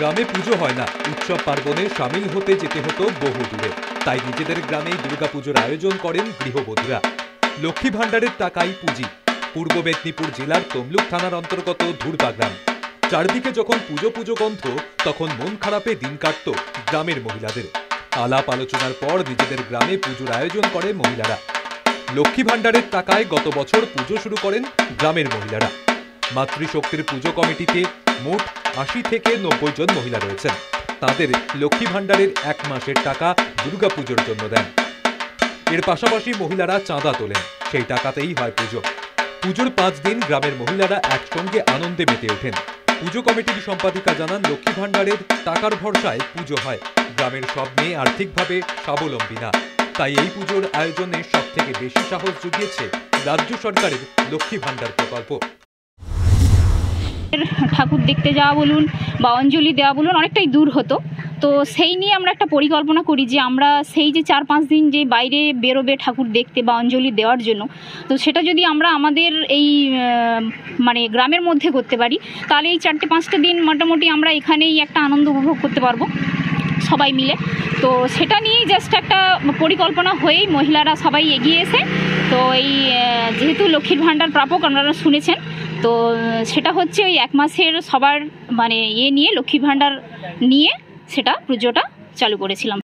গ্রামে পুজো হয় না, উৎসব পার্বণে সামিল হতে যেতে হতো বহু দূরে। তাই নিজেদের গ্রামেই দুর্গাপুজোর আয়োজন করেন গৃহবধূরা। লক্ষ্মী ভাণ্ডারের টাকাই পুঁজি। পূর্ব মেদিনীপুর জেলার তমলুক থানার অন্তর্গত ধুরবা গ্রাম। চারদিকে যখন পুজো পুজো গন্ধ, তখন মন খারাপে দিন কাটত গ্রামের মহিলাদের। আলাপ আলোচনার পর নিজেদের গ্রামে পুজোর আয়োজন করে মহিলারা। লক্ষ্মী ভাণ্ডারের টাকায় গত বছর পুজো শুরু করেন গ্রামের মহিলারা। মাতৃশক্তির পুজো কমিটিতে মোট ৮০ থেকে ৯০ জন মহিলা রয়েছেন। তাদের লক্ষ্মী ভাণ্ডারের ১ মাসের টাকা দুর্গাপুজোর জন্য দেন। এর পাশাপাশি মহিলারা চাঁদা তোলেন, সেই টাকাতেই হয় পুজো। পুজোর ৫ দিন গ্রামের মহিলারা একসঙ্গে আনন্দে মেতে ওঠেন। পুজো কমিটির সম্পাদিকা জানান, লক্ষ্মী ভাণ্ডারের টাকার ভরসায় পুজো হয়। গ্রামের সব মেয়ে আর্থিকভাবে স্বাবলম্বী না, তাই এই পুজোর আয়োজনে সব থেকে বেশি সাহস জুগিয়েছে রাজ্য সরকারের লক্ষ্মী ভাণ্ডার প্রকল্প। ঠাকুর দেখতে যাওয়া বলুন বা অঞ্জলি দেওয়া বলুন অনেকটাই দূর হতো, তো সেই নিয়ে আমরা একটা পরিকল্পনা করি যে আমরা সেই যে ৪-৫ দিন যে বাইরে বেরোবে ঠাকুর দেখতে বা অঞ্জলি দেওয়ার জন্য, তো সেটা যদি আমরা আমাদের এই মানে গ্রামের মধ্যে করতে পারি, তাহলে এই ৪-৫টা দিন মোটামুটি আমরা এখানেই একটা আনন্দ উপভোগ করতে পারবো সবাই মিলে। তো সেটা নিয়েই জাস্ট একটা পরিকল্পনা হয়েই মহিলারা সবাই এগিয়ে এসে, তো এই যেহেতু লক্ষ্মীর ভাণ্ডার প্রাপক আপনারা শুনেছেন, তো সেটা হচ্ছে ওই ১ মাসের সবার মানে নিয়ে লক্ষ্মী ভাণ্ডার নিয়ে সেটা পুজোটা চালু করেছিলাম।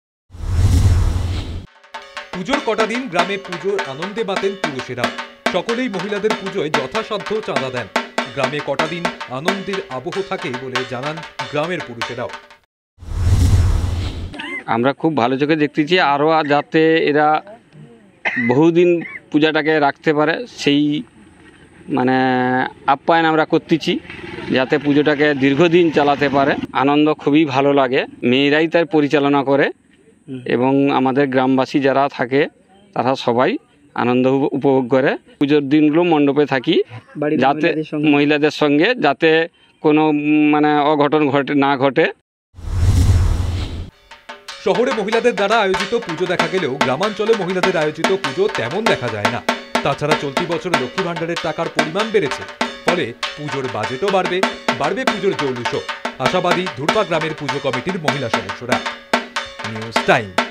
পুজোর কটা দিন গ্রামে পুজোর আনন্দে মাতেন পুরুষেরা। সকলেই মহিলাদের পুজোয় যথাসাধ্য চাঁদা দেন। গ্রামে কটা দিন আনন্দের আবহ থাকে বলে জানান গ্রামের পুরুষেরাও। আমরা খুব ভালো চোখে দেখতেছি, আরও যাতে এরা বহুদিন পূজাটাকে রাখতে পারে সেই মানে আপ্যায়ন আমরা করতেছি, যাতে পুজোটাকে দীর্ঘদিন চালাতে পারে। আনন্দ খুবই ভালো লাগে, মেয়েরাই তার পরিচালনা করে এবং আমাদের গ্রামবাসী যারা থাকে তারা সবাই আনন্দ উপভোগ করে। পুজোর দিনগুলো মণ্ডপে থাকি যাতে মহিলাদের সঙ্গে যাতে কোনো মানে অঘটন না ঘটে। শহরে মহিলাদের দ্বারা আয়োজিত পুজো দেখা গেলেও গ্রামাঞ্চলে মহিলাদের আয়োজিত পুজো তেমন দেখা যায় না। তাছাড়া চলতি বছর লক্ষ্মী ভাণ্ডারের টাকার পরিমাণ বেড়েছে, ফলে পুজোর বাজেটও বাড়বে পুজোর জৌলুসও। আশাবাদী ধুরবা গ্রামের পুজো কমিটির মহিলা সদস্যরা। News time.